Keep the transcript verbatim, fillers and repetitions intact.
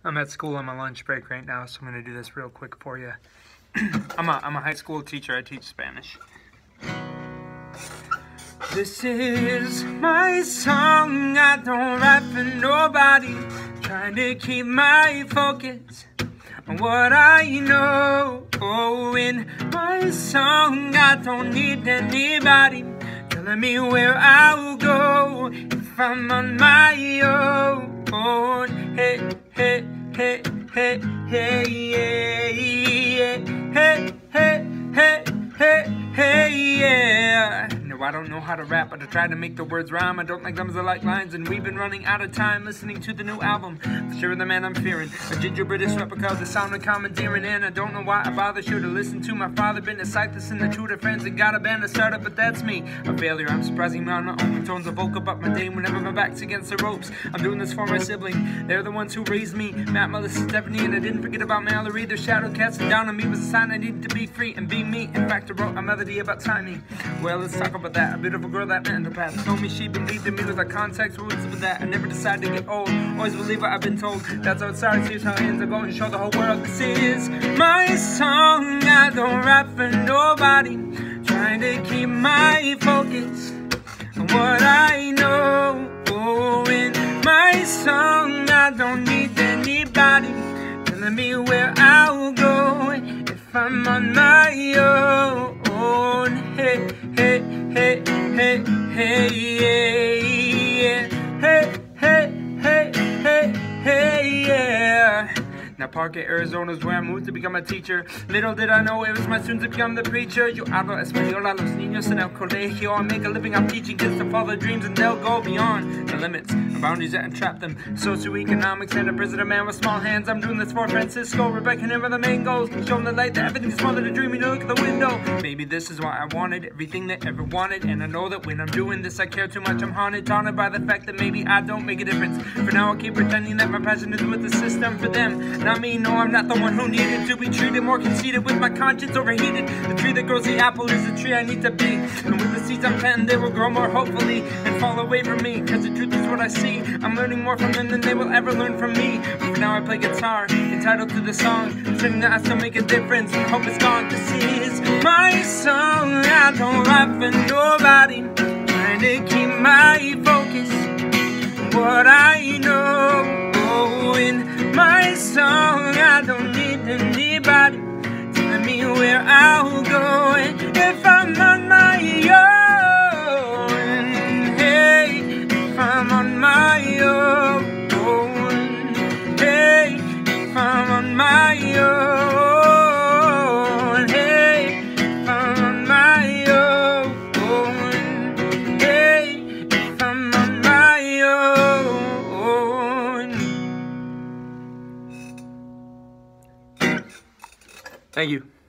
I'm at school on my lunch break right now, so I'm going to do this real quick for you. I'm, a, I'm a high school teacher. I teach Spanish. This is my song. I don't rap for nobody. Trying to keep my focus on what I know. Oh, in my song, I don't need anybody telling me where I'll go if I'm on my own. Hey, hey, hey, hey, hey, yeah, yeah, hey, hey, hey, hey, hey, yeah. No, I don't know how to rap, but I try to make the words rhyme. I don't like numbers, I like lines, and we've been running out of time listening to the new album. For sure, the man I'm fearing, a ginger British replica of the sound of commandeering, and I don't know why I bother. Should have listened to my father, been a cyclist and a tutor, friends, and got a band to start up, but that's me, a failure. I'm surprising me on my own tones, I woke up my day whenever my back's against the ropes. I'm doing this for my sibling, they're the ones who raised me, Matt, Melissa, Stephanie, and I didn't forget about Mallory. Their shadow casting down on me was a sign I needed to be free and be me. In fact, I wrote a melody about timing. Well, let's talk about that. A beautiful girl that met in the past told me she believed in me with a context. What was with that? I never decided to get old. Always believe what I've been told. That's how it starts. Here's how it ends. I go and show the whole world this is my song. I don't rap for nobody. Trying to keep my focus on what I know. Oh, in my song, I don't need anybody telling me where I'll go if I'm on my own. Hey, hey, hey, hey, hey, yeah, hey, hey, hey, hey, hey, yeah. Now Parque, Arizona is where I moved to become a teacher. Little did I know it was my soon to become the preacher. Yo hablo español a los niños en el colegio. I make a living, I'm teaching kids to follow dreams and they'll go beyond the limits and boundaries that entrap them. Socioeconomics and a president man with small hands. I'm doing this for Francisco, Rebecca, and the main goals. Showing the light that everything's more than a dream. You know, look at the window. Maybe this is why I wanted everything that ever wanted. And I know that when I'm doing this, I care too much. I'm haunted, taunted by the fact that maybe I don't make a difference. For now, I'll keep pretending that my passion is with the system for them. Not me, no, I'm not the one who needed to be treated more conceited with my conscience overheated. The tree that grows the apple is the tree I need to be. And with the seeds I'm planting, they will grow more hopefully and fall away from me. Cause the truth is what I see. I'm learning more from them than they will ever learn from me. But for now I play guitar, entitled to the song, pretending that I still make a difference. Hope is gone, this is my song. I don't rap for nobody. Trying to keep my focus on what I know. Oh, in my song, I don't need anybody telling me where I'll go if I'm on my own. Hey, if I'm on my own. Hey, if I'm on my own. Hey, if I'm on my own. Hey, if I'm on my own. Thank you.